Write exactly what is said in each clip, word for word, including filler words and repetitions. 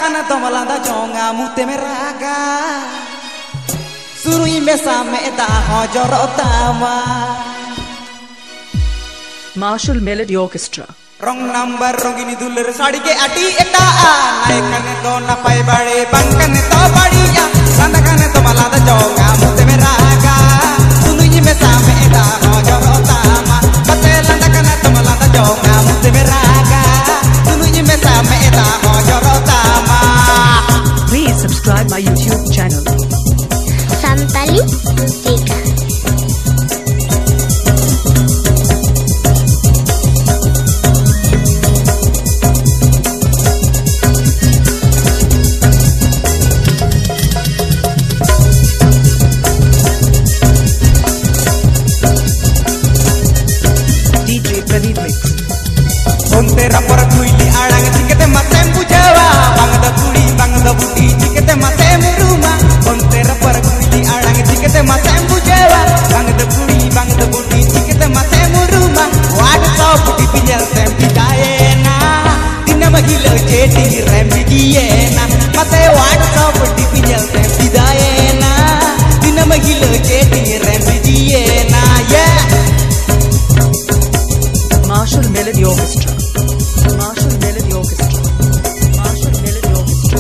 खाना तो मलांदा चोंगा मुते में रागा सुरुई में सामे दा हो जरोतामा Marshall Melody Orchestra. Rong number rongini duler sadi ke ati eta naikane do na pai bade bangkane to badiya sandakane to malada jonga mute me raga sunui me same da ho jorotama bate landakane to malada jonga mute me raga sunui me same da ho jorotama. Please subscribe my YouTube channel Santali Musika. Ontera por kuili arang chikete masem bujawa bangda puri bangda buti chikete masem ruma ontera por kuili arang chikete masem bujawa bangda puri bangda buti chikete masem ruma wad so buti pinjal sem bidayena dinam hilo cheti rem bidiyena mate wad so buti pinjal sem bidayena dinam hilo cheti rem bidiyena yeah. Marshall Melody Orchestra. Marshall Melody Orchestra. Marshall Melody Orchestra.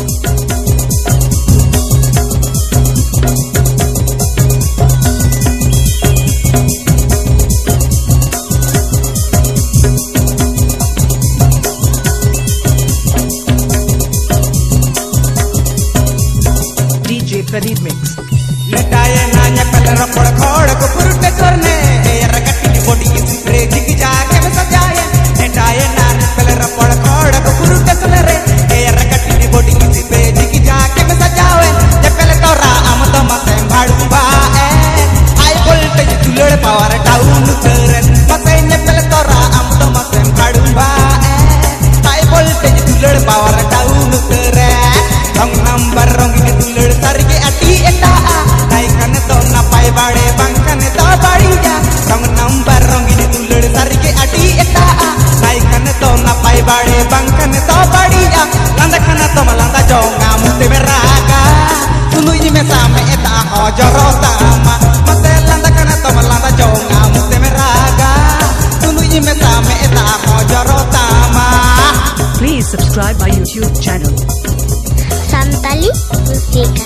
D J Pradeep Mix. Letaye nanya pelera por khod ko purte karne era katti body spray jig jaake me sajaye letaye nanya pelera por khod ko purte karne era katti body spray jig jaake me sajawe je pele tora amda mate bhadu ba e high voltage tulad power down karen mate ne pele tora amda mate bhadu ba e high voltage tulad power down kare rong number rong ini tulad sarge ati eta naikane to na pai bade bangkane to badiya rong number rong ini tulad sarge ati eta naikane to na pai bade bangkane to badiya landa khana to malanda jonga mute me raga sunui me same eta ho jorotama mate landa khana to malanda jonga mute me raga sunui me same eta ho jorotama. Please subscribe my YouTube channel Santali Musika.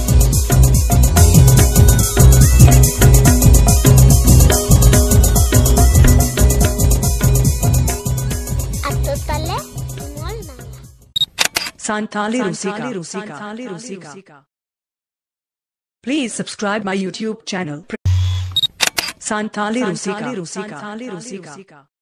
Santali Rusika. Santali Rusika. Please subscribe my YouTube channel Santali Rusika. Santali Rusika.